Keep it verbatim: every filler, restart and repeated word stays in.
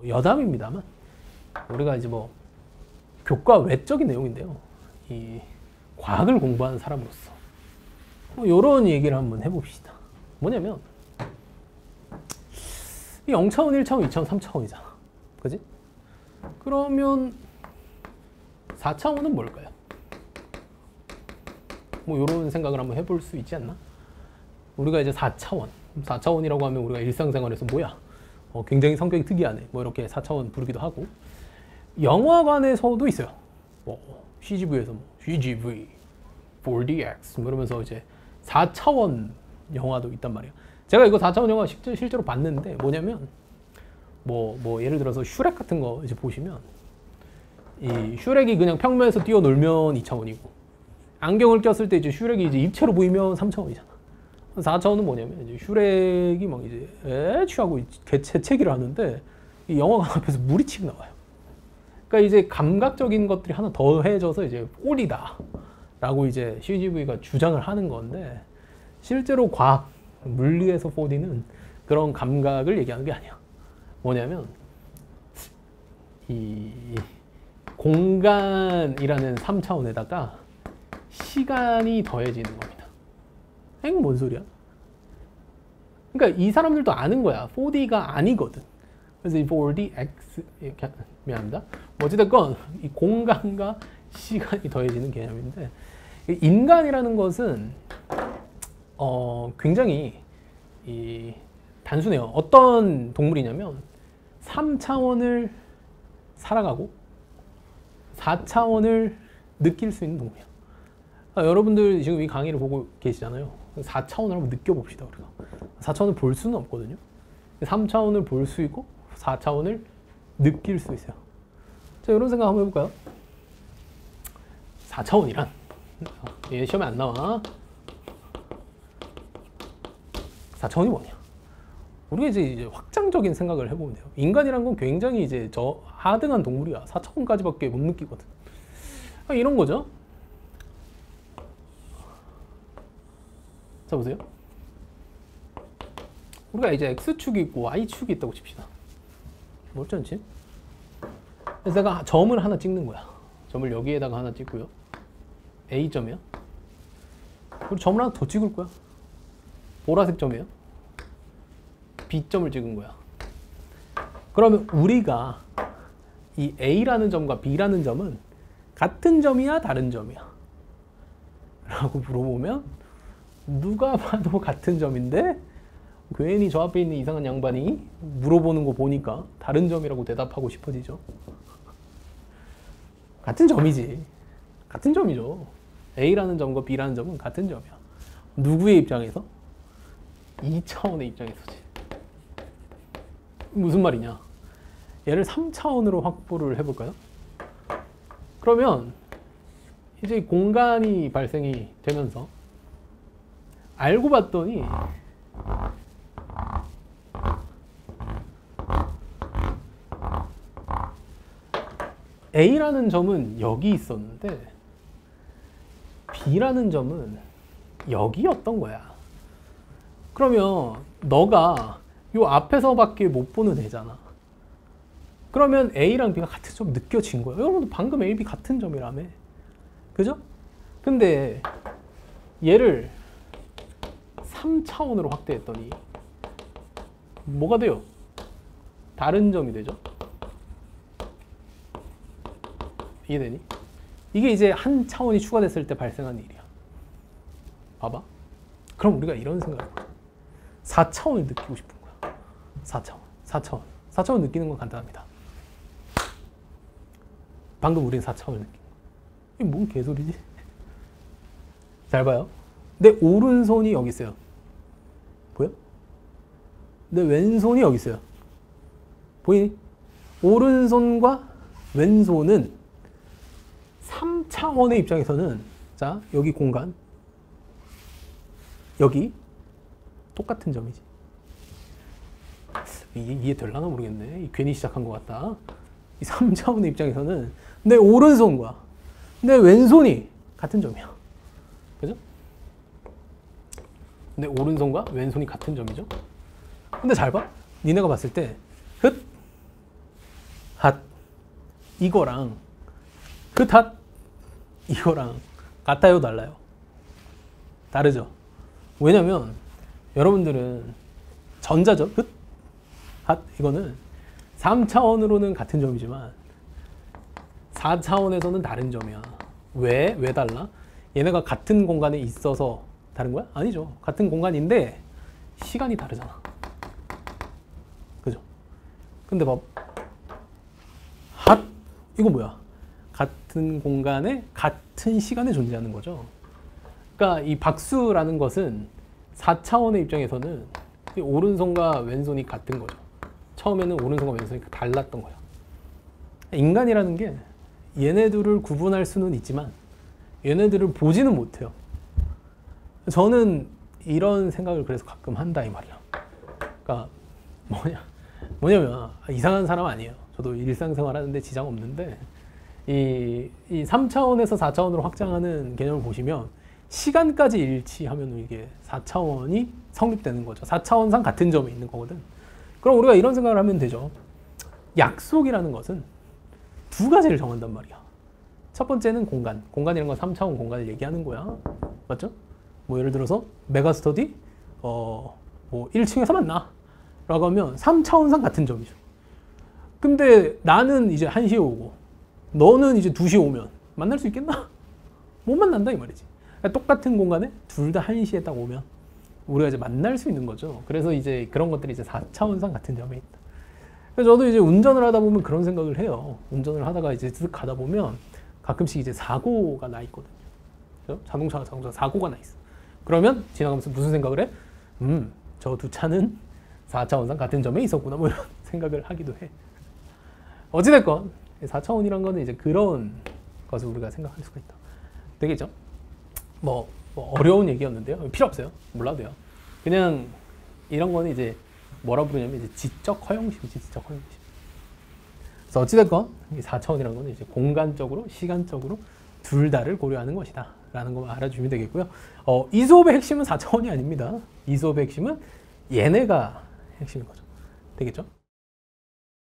여담입니다만 우리가 이제 뭐 교과 외적인 내용인데요. 이 과학을 공부하는 사람으로서 뭐 이런 얘기를 한번 해봅시다. 뭐냐면 이 영 차원, 일 차원, 이 차원, 삼 차원이잖아. 그지? 그러면 사 차원은 뭘까요? 뭐 이런 생각을 한번 해볼 수 있지 않나? 우리가 이제 사 차원, 사 차원이라고 하면 우리가 일상생활에서 뭐야? 어, 굉장히 성격이 특이하네. 뭐 이렇게 사 차원 부르기도 하고, 영화관에서도 있어요. 뭐 씨지비에서 뭐 씨지비, 포디엑스 뭐 이러면서 이제 사 차원 영화도 있단 말이에요. 제가 이거 사 차원 영화 실제, 실제로 봤는데 뭐냐면 뭐, 뭐 예를 들어서 슈렉 같은 거 이제 보시면 이 슈렉이 그냥 평면에서 뛰어놀면 이 차원이고, 안경을 꼈을 때 이제 슈렉이 이제 입체로 보이면 삼 차원이잖아. 사 차원은 뭐냐면 이제 슈렉이 막 이제 에 취하고 재채기를 하는데 이 영화관 앞에서 물이 치고 나와요. 그러니까 이제 감각적인 것들이 하나 더해져서 이제 꼴이다 라고 이제 씨지비가 주장을 하는 건데, 실제로 과학, 물리에서 포디는 그런 감각을 얘기하는 게 아니야. 뭐냐면 이 공간이라는 삼 차원에다가 시간이 더해지는 겁니다. 엥? 뭔 소리야? 그러니까 이 사람들도 아는 거야. 포디가 아니거든. 그래서 이 포디엑스, 미안합니다. 어찌됐건 이 공간과 시간이 더해지는 개념인데, 인간이라는 것은 어, 굉장히 이 단순해요. 어떤 동물이냐면 삼 차원을 살아가고 사 차원을 느낄 수 있는 동물이야. 아, 여러분들 지금 이 강의를 보고 계시잖아요. 사 차원을 한번 느껴봅시다. 우리가 사 차원을 볼 수는 없거든요. 삼 차원을 볼 수 있고 사 차원을 느낄 수 있어요. 자, 이런 생각 한번 해볼까요? 사 차원이란 얘 시험에 안 나와. 사 차원이 뭐냐? 우리가 이제, 이제 확장적인 생각을 해보면 돼요. 인간이란 건 굉장히 이제 저 하등한 동물이야. 사 차원까지밖에 못 느끼거든. 아, 이런 거죠. 자, 보세요. 우리가 이제 X축이 있고 Y축이 있다고 칩시다. 멀지 않지? 그래서 내가 점을 하나 찍는 거야. 점을 여기에다가 하나 찍고요. A점이야. 그리고 점을 하나 더 찍을 거야. 보라색 점이에요. B점을 찍은 거야. 그러면 우리가 이 A라는 점과 B라는 점은 같은 점이야, 다른 점이야? 라고 물어보면 누가 봐도 같은 점인데 괜히 저 앞에 있는 이상한 양반이 물어보는 거 보니까 다른 점이라고 대답하고 싶어지죠. 같은 점이지. 같은 점이죠. A라는 점과 B라는 점은 같은 점이야. 누구의 입장에서? 이 차원의 입장에서지. 무슨 말이냐? 얘를 삼 차원으로 확보를 해볼까요? 그러면 이제 공간이 발생이 되면서 알고 봤더니 A라는 점은 여기 있었는데 B라는 점은 여기였던 거야. 그러면 너가 요 앞에서밖에 못 보는 애잖아. 그러면 A랑 B가 같은 점 느껴진 거야. 여러분도 방금 A, B 같은 점이라며. 그죠? 근데 얘를 삼 차원으로 확대했더니 뭐가 돼요? 다른 점이 되죠? 이해되니? 이게 이제 한 차원이 추가됐을 때 발생한 일이야. 봐봐. 그럼 우리가 이런 생각을 해봐. 사 차원을 느끼고 싶은 거야. 사 차원. 사 차원. 사 차원 느끼는 건 간단합니다. 방금 우리는 사 차원을 느낀 거야. 이게 뭔 개소리지? 잘 봐요. 내 오른손이 여기 있어요. 보여? 내 왼손이 여기 있어요. 보이니? 오른손과 왼손은 삼 차원의 입장에서는, 자, 여기 공간, 여기 똑같은 점이지. 이게 이해될라나 모르겠네. 괜히 시작한 것 같다. 이 삼 차원의 입장에서는 내 오른손과 내 왼손이 같은 점이야. 그죠? 내 오른손과 왼손이 같은 점이죠. 근데 잘 봐. 니네가 봤을 때 흣, 이거랑 그 닷 이거랑 같아요, 달라요? 다르죠. 왜냐면 여러분들은 전자죠. 그 닷 이거는 삼 차원으로는 같은 점이지만 사 차원에서는 다른 점이야. 왜? 왜 달라? 얘네가 같은 공간에 있어서 다른 거야? 아니죠. 같은 공간인데 시간이 다르잖아. 그죠? 근데 봐. 핫 이거 뭐야? 같은 공간에 같은 시간에 존재하는 거죠. 그러니까 이 박수라는 것은 사 차원의 입장에서는 이 오른손과 왼손이 같은 거죠. 처음에는 오른손과 왼손이 달랐던 거야. 인간이라는 게 얘네들을 구분할 수는 있지만 얘네들을 보지는 못해요. 저는 이런 생각을 그래서 가끔 한다 이 말이야. 그러니까 뭐냐 뭐냐면 이상한 사람 아니에요. 저도 일상생활 하는데 지장 없는데 이, 이 삼 차원에서 사 차원으로 확장하는 개념을 보시면 시간까지 일치하면 이게 사 차원이 성립되는 거죠. 사 차원상 같은 점에 있는 거거든. 그럼 우리가 이런 생각을 하면 되죠. 약속이라는 것은 두 가지를 정한단 말이야. 첫 번째는 공간. 공간이라는 건 삼 차원 공간을 얘기하는 거야. 맞죠? 뭐 예를 들어서 메가스터디 어, 뭐 일 층에서 만나 라고 하면 삼 차원상 같은 점이죠. 근데 나는 이제 한 시에 오고 너는 이제 두 시에 오면 만날 수 있겠나? 못 만난다 이 말이지. 그러니까 똑같은 공간에 둘 다 한 시에 딱 오면 우리가 이제 만날 수 있는 거죠. 그래서 이제 그런 것들이 이제 사 차원상 같은 점에 있다. 그래서 저도 이제 운전을 하다 보면 그런 생각을 해요. 운전을 하다가 이제 쓱 가다 보면 가끔씩 이제 사고가 나 있거든요. 그죠? 자동차가 자동차 사고가 나 있어. 그러면 지나가면서 무슨 생각을 해? 음, 저 두 차는 사 차원상 같은 점에 있었구나. 뭐 이런 생각을 하기도 해. 어찌됐건 사 차원이란 거는 이제 그런 것을 우리가 생각할 수가 있다. 되겠죠? 뭐, 뭐 어려운 얘기였는데요. 필요 없어요. 몰라도 돼요. 그냥 이런 거는 이제 뭐라 부르냐면 이제 지적 허용식이지, 지적 허용식. 그래서 어찌됐건 이 사 차원이라는 거는 이제 공간적으로, 시간적으로 둘 다를 고려하는 것이다. 라는 거 알아주시면 되겠고요. 어, 이 수업의 핵심은 사 차원이 아닙니다. 이 수업의 핵심은 얘네가 핵심인 거죠. 되겠죠?